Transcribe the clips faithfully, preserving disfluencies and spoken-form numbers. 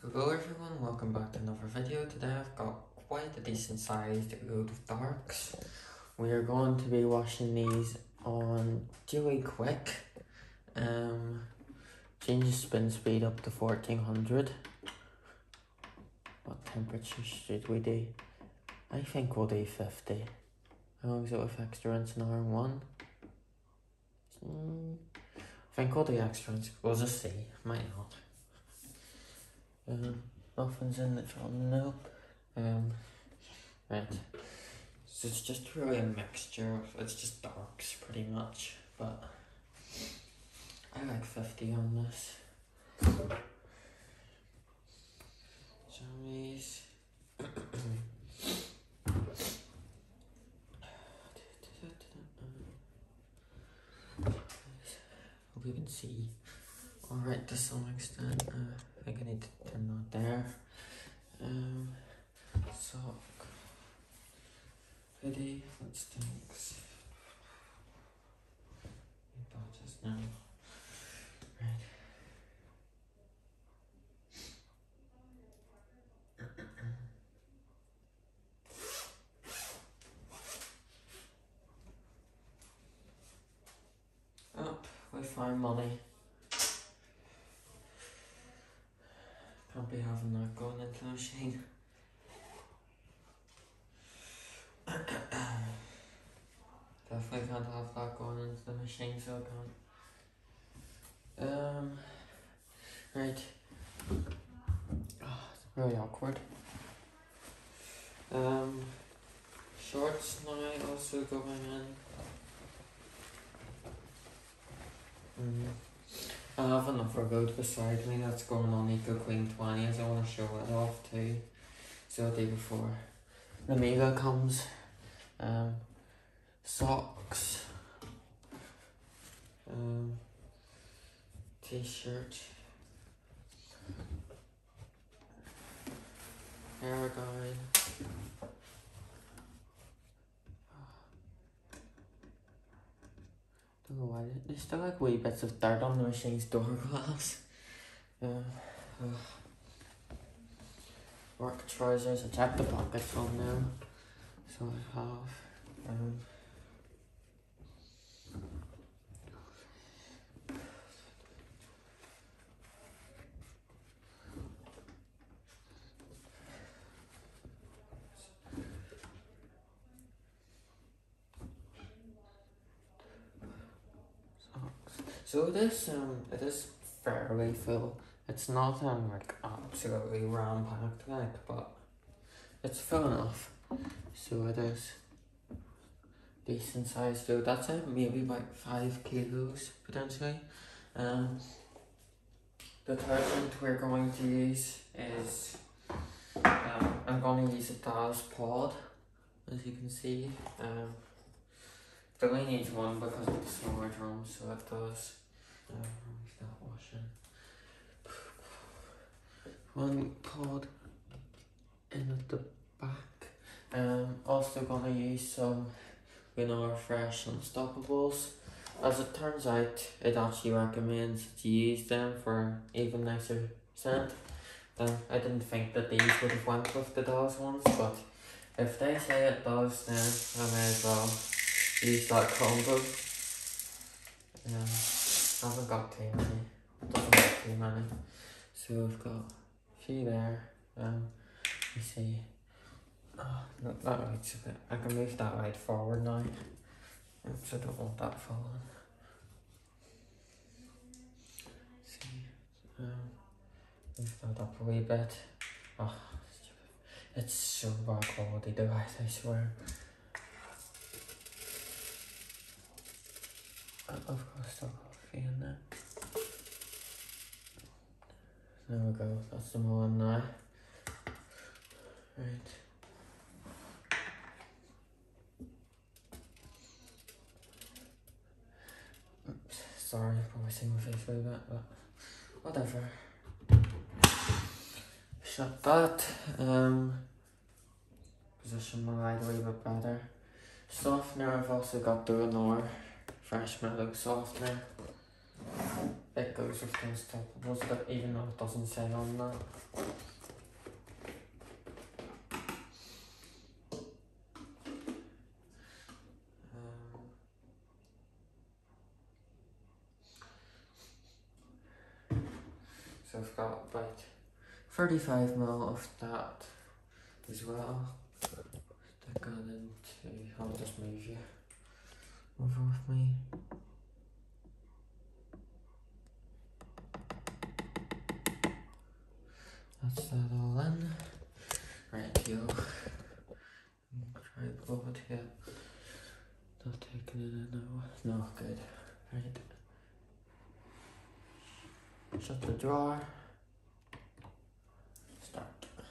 Hello everyone, welcome back to another video. Today I've got quite a decent sized load of darks. We are going to be washing these on really quick. Um, change the spin speed up to fourteen hundred. What temperature should we do? I think we'll do fifty. How long is it with extra rinse in R one? Mm, I think we'll do extra rinse. We'll just see. Might not. Um, nothing's in the thumbnail. Um, right. So it's just really a mixture of, it's just darks pretty much, but I like fifty on this. Jammies. Hope you can see. Alright, to some extent. Uh, I think I need to turn that there. Um, sock. Hoodie, that stinks. That is now. Right. Up with our money. Can't be having that going into the machine. Definitely can't have that going into the machine, so I can't. Um, right. Oh, it's really awkward. Um, shorts now also going in. Mm. I have another load beside me that's going on Eco Queen twenties. I want to show it off too. So the day before the Mega comes. Um, socks. Um, t-shirt. Hair guide. Don't know why there's still like wee bits of dirt on the machine's door glass. Uh, uh, work trousers. I checked the pockets on them, so I have. Um, So it is um it is fairly full. It's not um like absolutely ram packed like, but it's full enough. So it is decent size. So that's it, maybe about five kilos potentially. Um, detergent we're going to use is um I'm going to use a Daz pod, as you can see. Um, it only needs one because of the smaller drum, so it does. Um, that washing. One pod in at the back. Um, also gonna use some Winnow Fresh Unstoppables. As it turns out, it actually recommends that you use them for even nicer scent. Um, I didn't think that these would have went with the Daz ones, but if they say it does, then I may as well use that combo. Um, I haven't got too many, doesn't have too many, so we've got a few there. Um, you see, oh, no, that light's a bit, I can move that light forward now, so I don't want that falling. See, um, move that up a wee bit. Oh, it's so bad quality device, I swear. I've got still coffee in there. There we go, that's the one now. Right. Oops, sorry, probably seeing my face way back, but whatever. Shut that. Um, position my light a wee bit better. Softener, I've also got the Winnow Fresh Mellow Softener. it goes with the unstoppables, but even though it doesn't say on that. Um, so I've got about thirty-five mil of that as well. That gone into, I'll just move you over with me. That's that all in. Right, yo. Try to blow it here. Not taking it in now. No, good. Right. Shut the drawer. Start.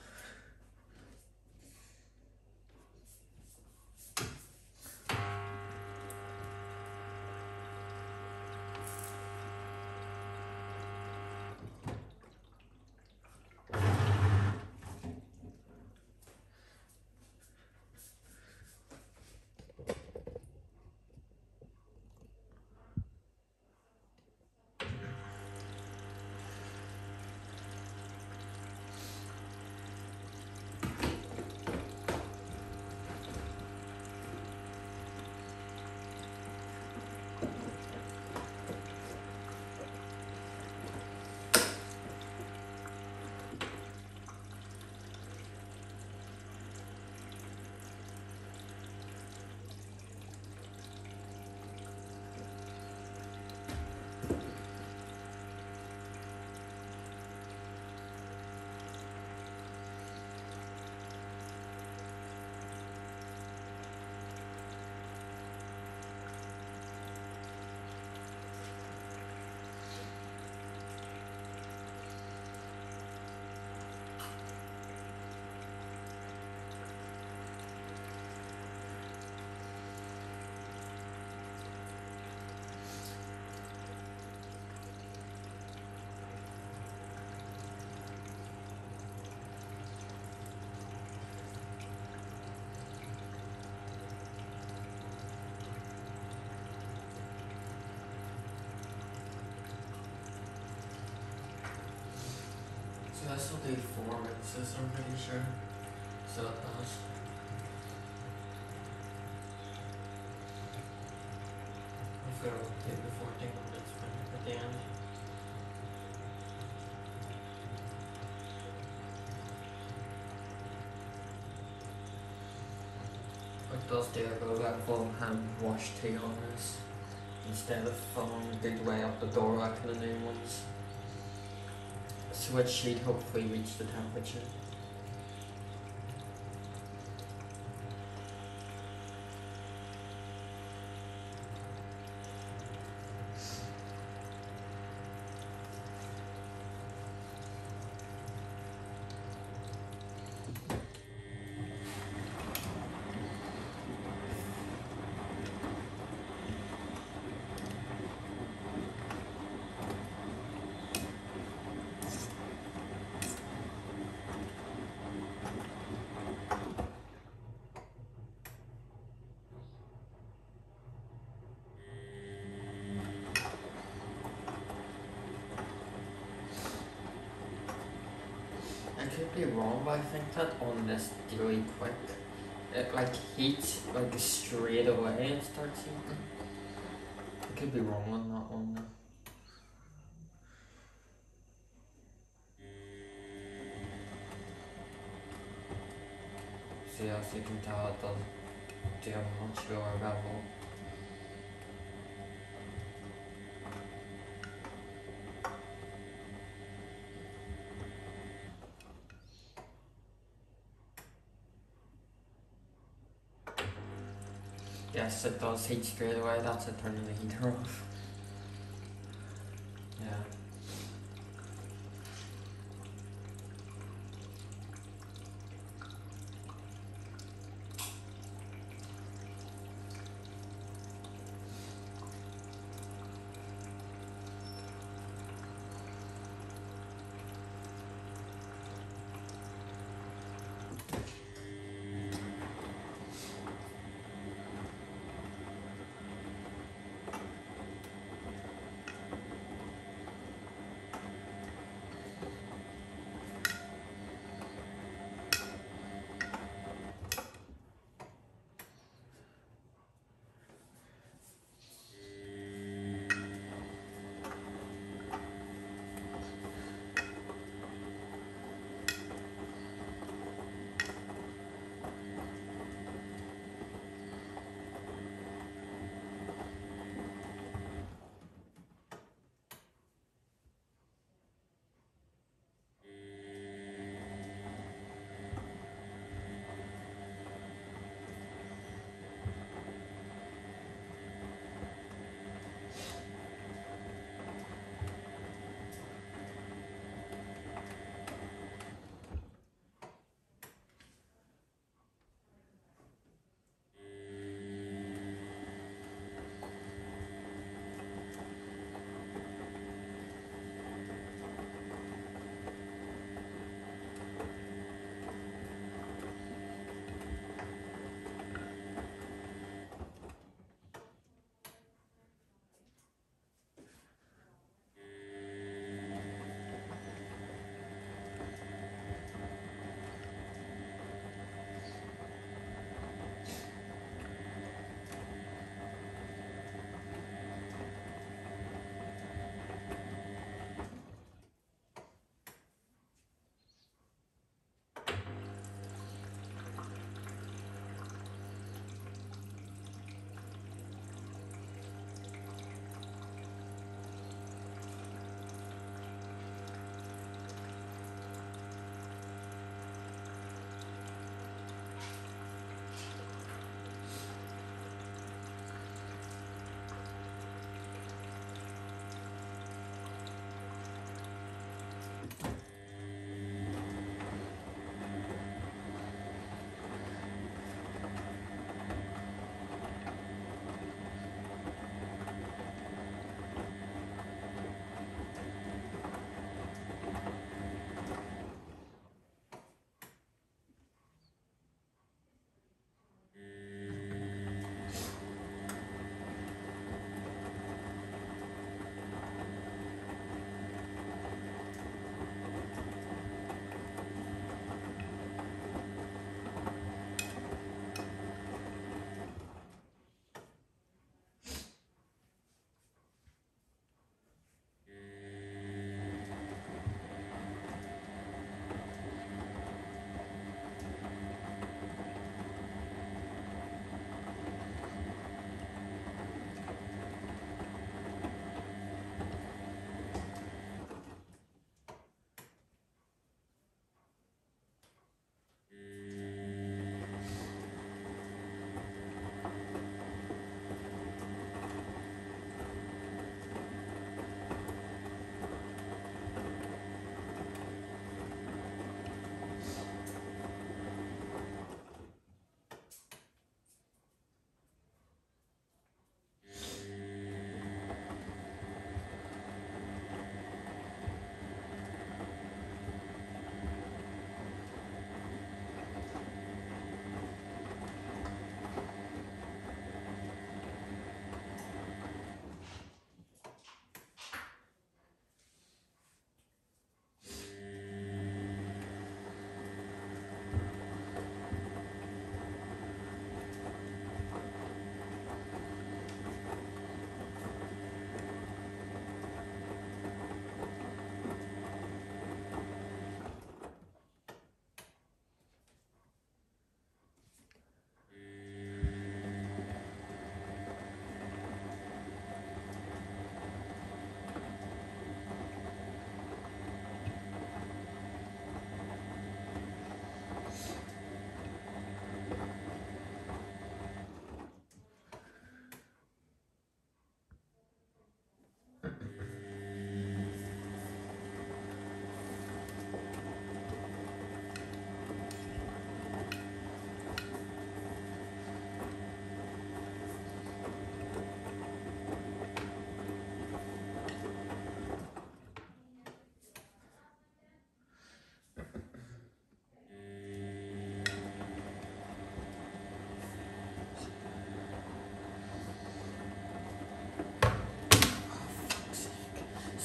So this will do four rinses, I'm pretty sure. So it does. I've got to do the fourteen minutes at the end. It does do a go back full hand wash tea on this instead of following a good way up the door like the new ones. So it should hopefully reach the temperature. I could be wrong, but I think that on this really quick, it like heats like straight away and starts heating. I could be wrong on that one though. So as you can tell, it does do a much lower level. Yes, it does heat straight away. That's it, turning the heater off. Yeah.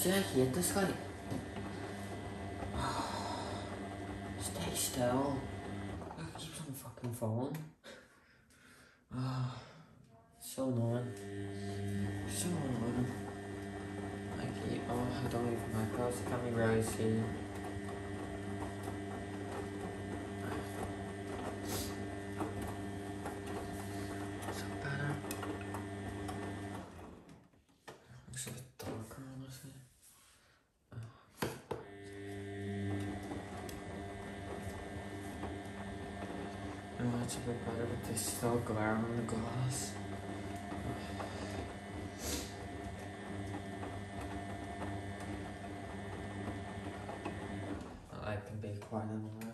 See, I hate this guy. Stay still. He keeps on the fucking phone. Oh, so annoying. So annoying. Like, he, oh, I don't even like that. I can't really see. So better. Looks a bit darker, honestly. No, it's a bit better, but there's still glare on the glass. I can be quite annoying.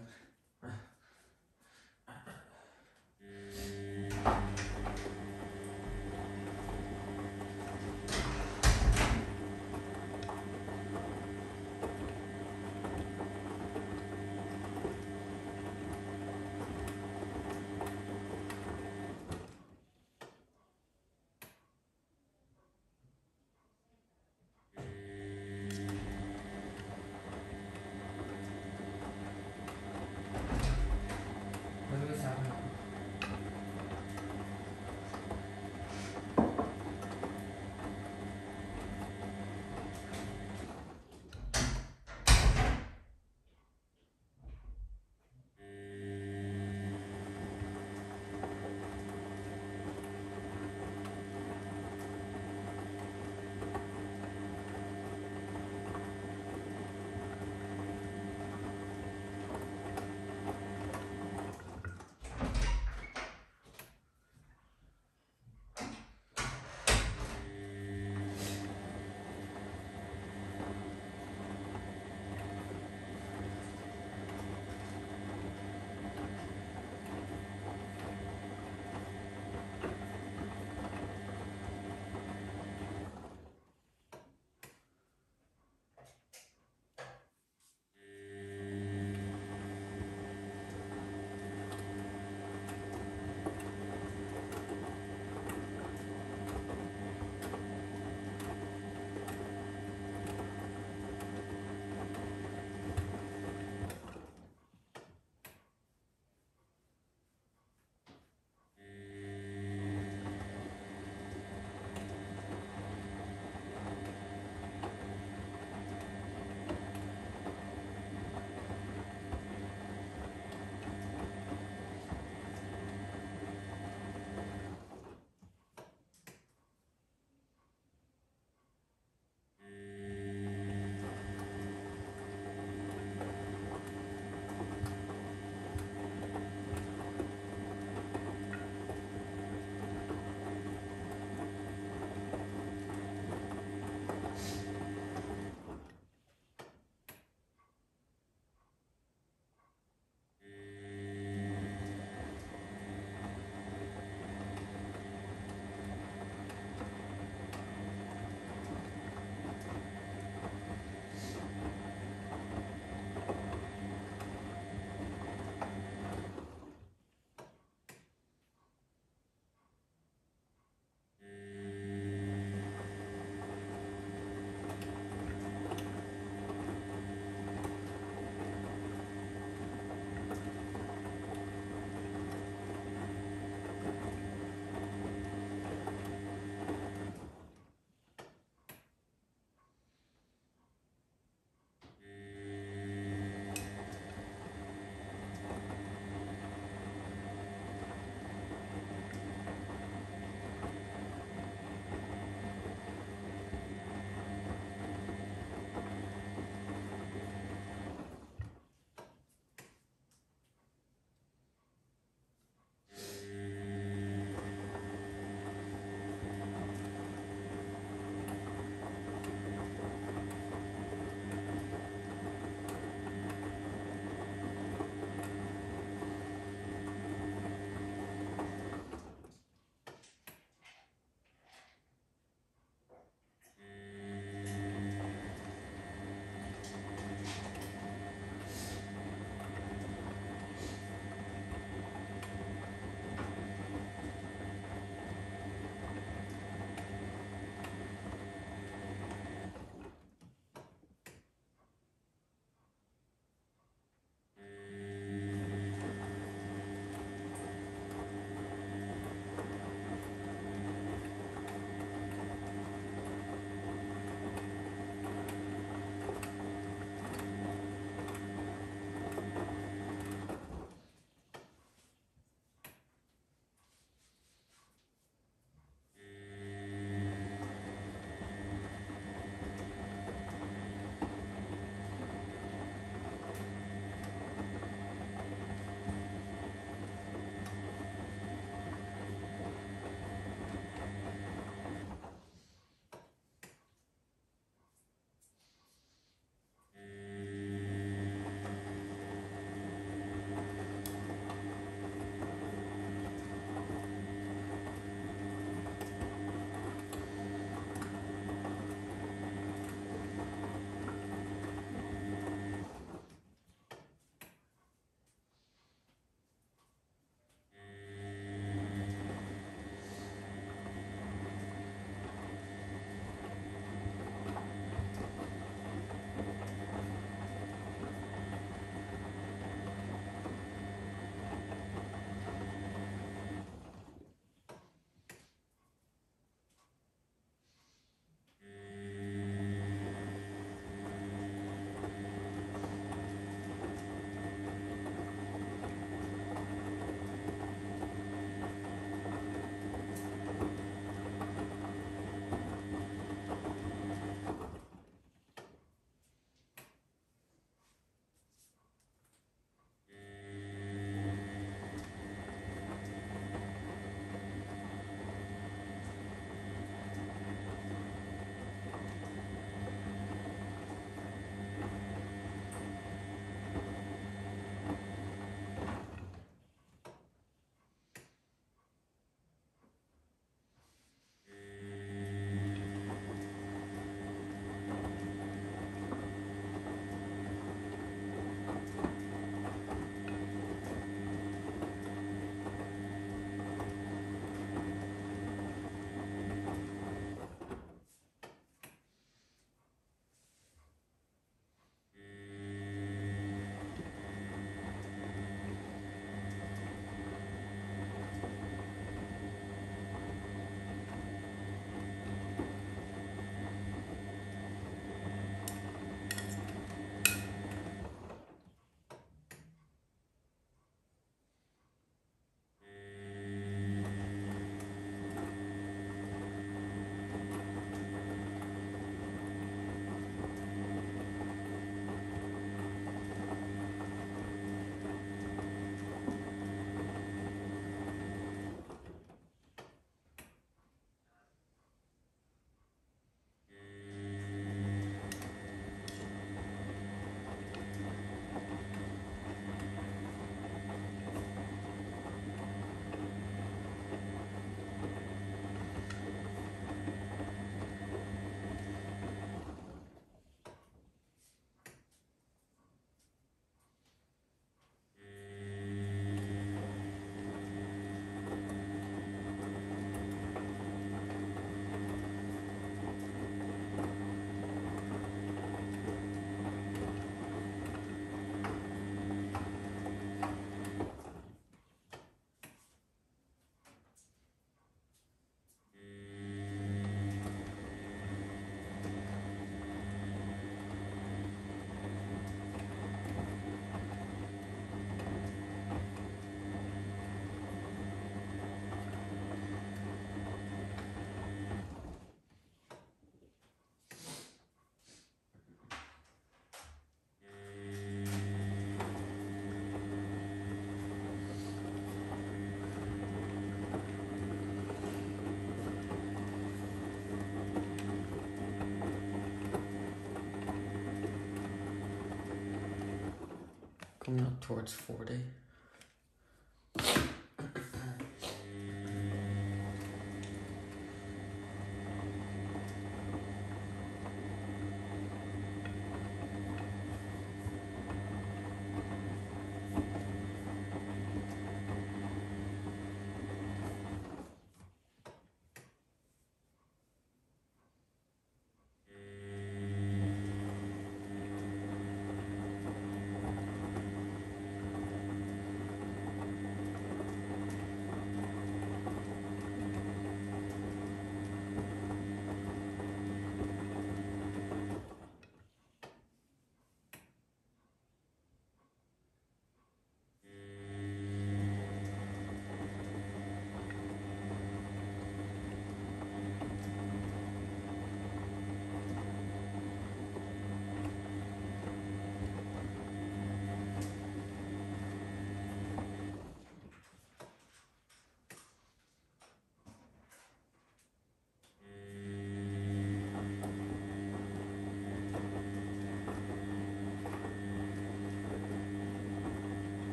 coming up towards forty.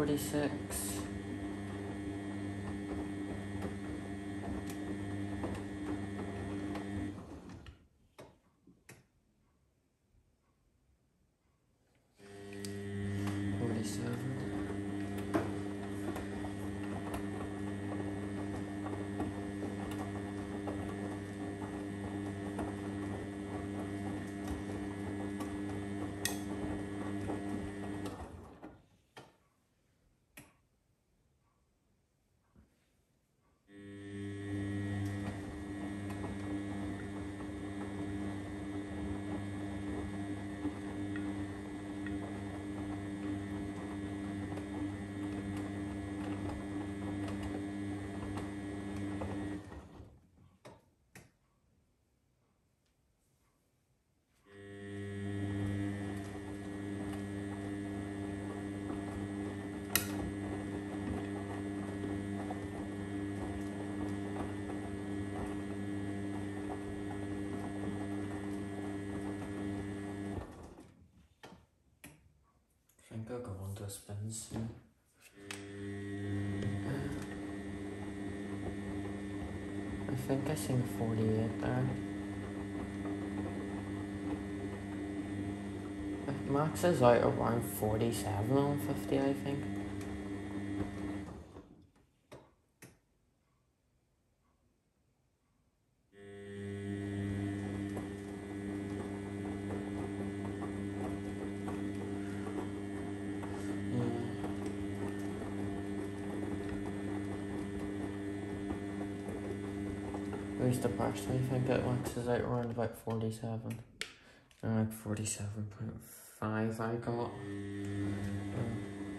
forty-six. Forty-seven. I think I'll go on to a spin soon. I think I seen forty-eight there. Max is out around forty-seven on fifty, I think. At least the personally think it maxes out around about forty-seven. And like forty-seven point five I got. Um,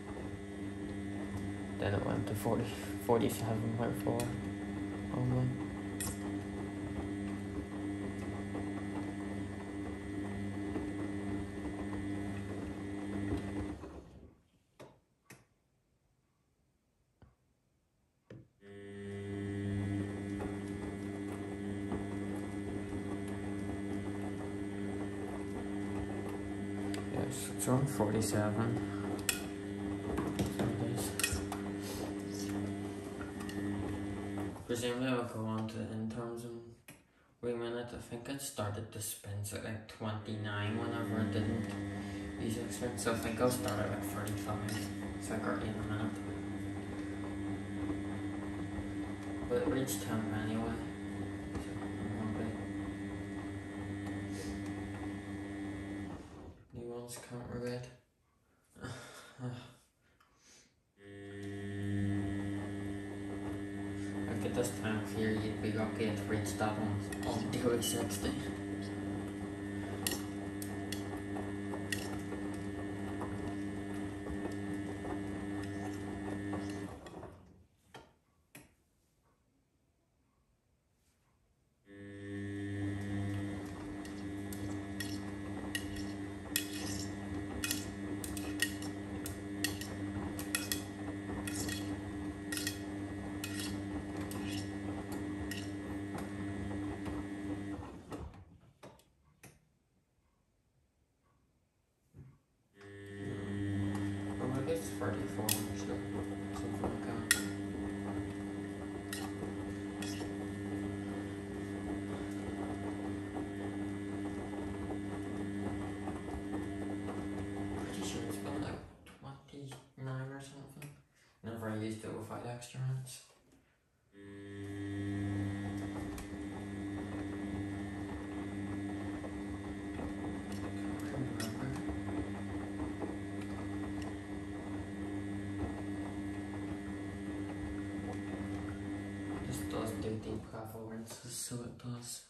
then it went to forty, forty-seven point four only. It's on forty-seven. So it is. Presumably I'll go on to the interms in wait a minute. I think it started to spins at like twenty-nine whenever it didn't use extra. So I think I'll start at like thirty-five. So I got in a minute. But it reached ten anyway. Can't regret. Like at this time of year, you'd be lucky to reach that on, on daily sixty. It's thirty-four or so, something like that. Pretty sure it's been like twenty-nine or something. Never used it without extra hands. Does do deep gravel rinses, so it does.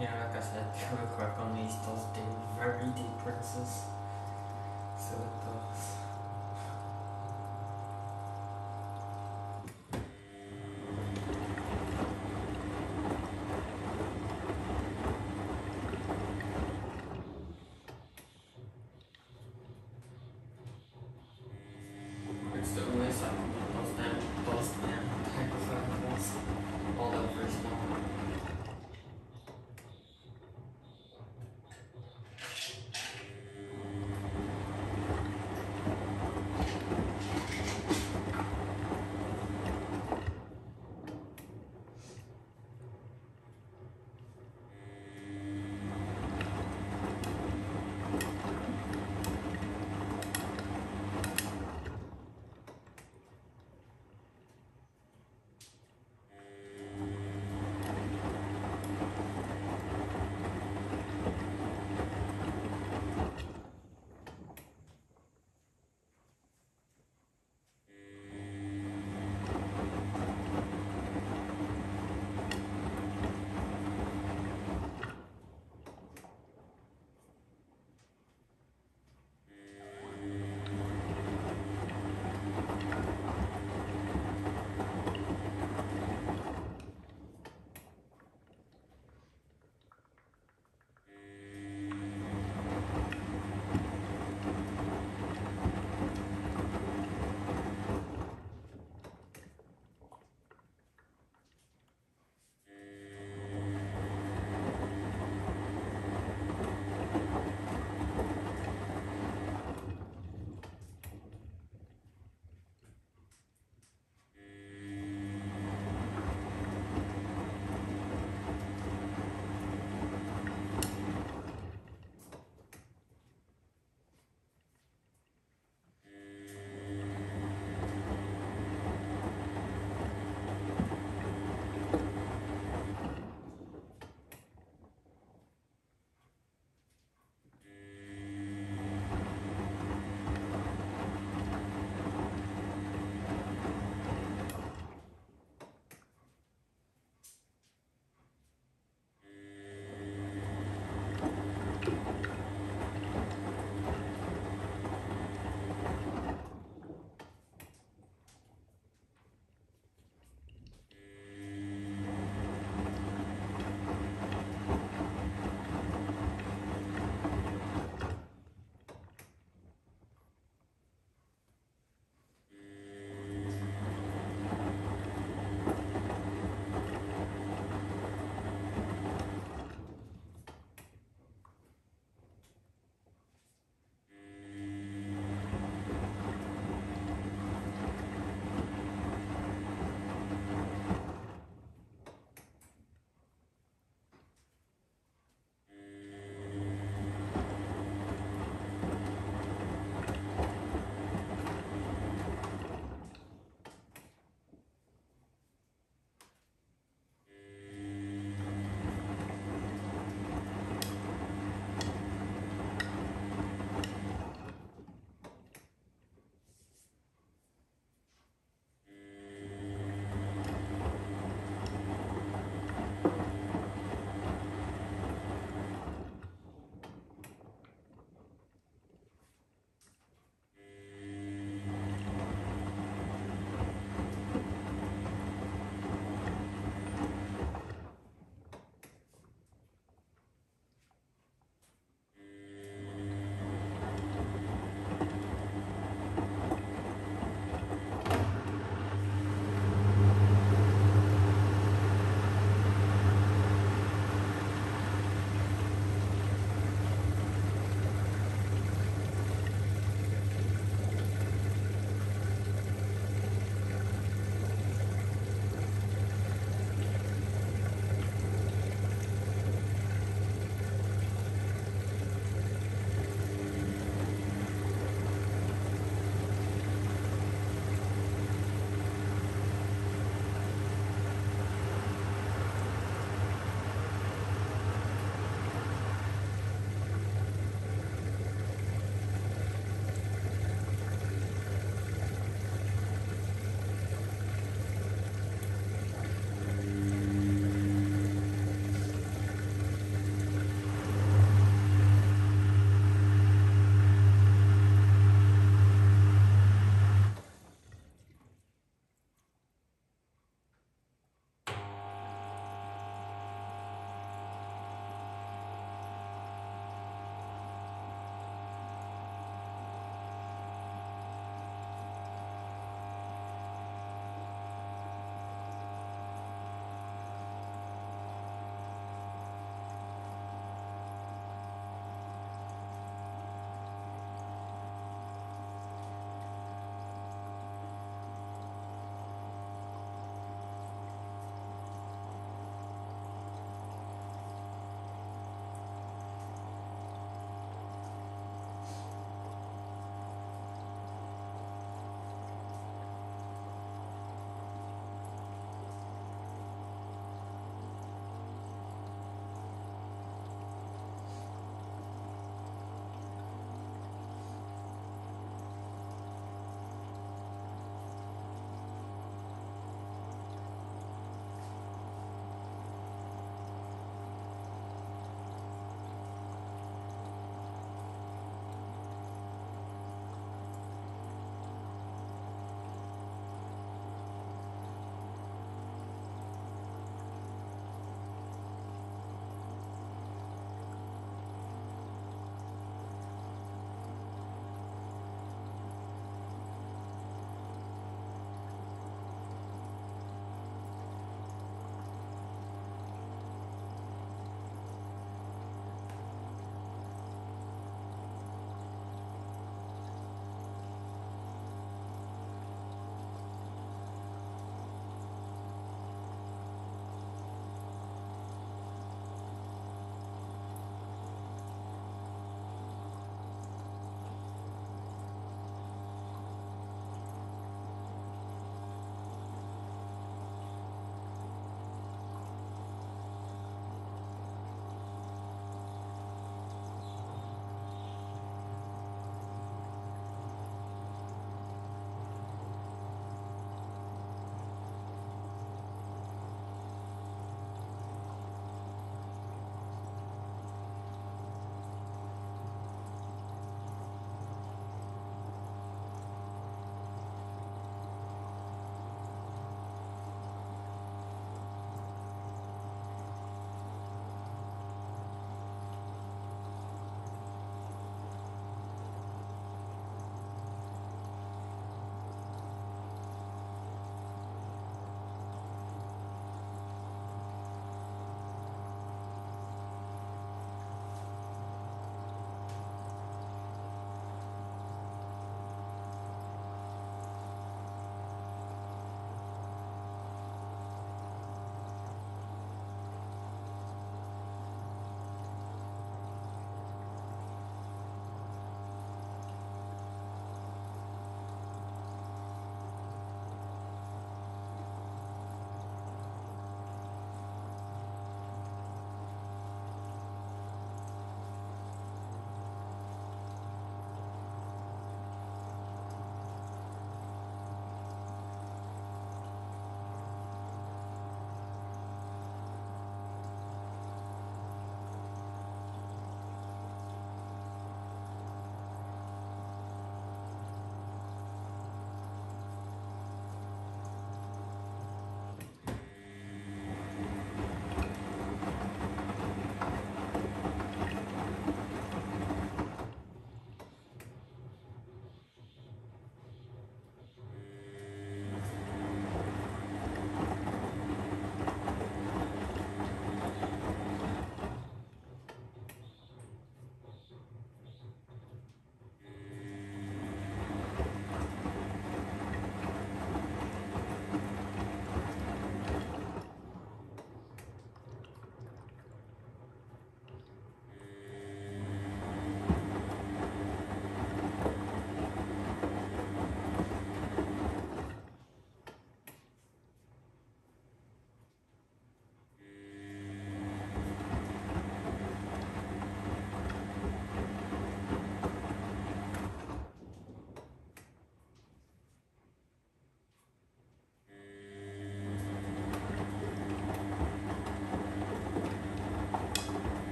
Yeah, like I said, real quick on these does do very deep rinses. So it does. It's the only supplement that does them, does them type of levels all over his mouth.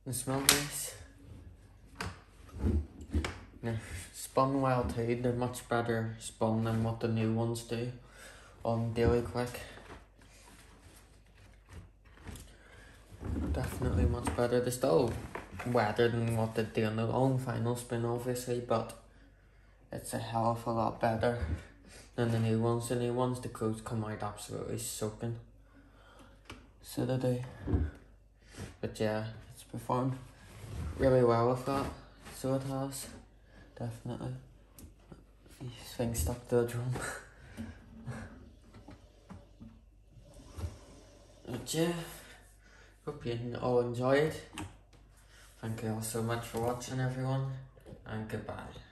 They smell nice. They're spun well too. They're much better spun than what the new ones do on Daily Quick. Definitely much better. They're still wetter than what they do on the long final spin, obviously, but it's a hell of a lot better than the new ones. The new ones, the clothes come out absolutely soaking. So they do. But yeah, it's performed really well with that. So it has. Definitely. These things stuck to the drum. But yeah, hope you all enjoyed. Thank you all so much for watching, everyone, and goodbye.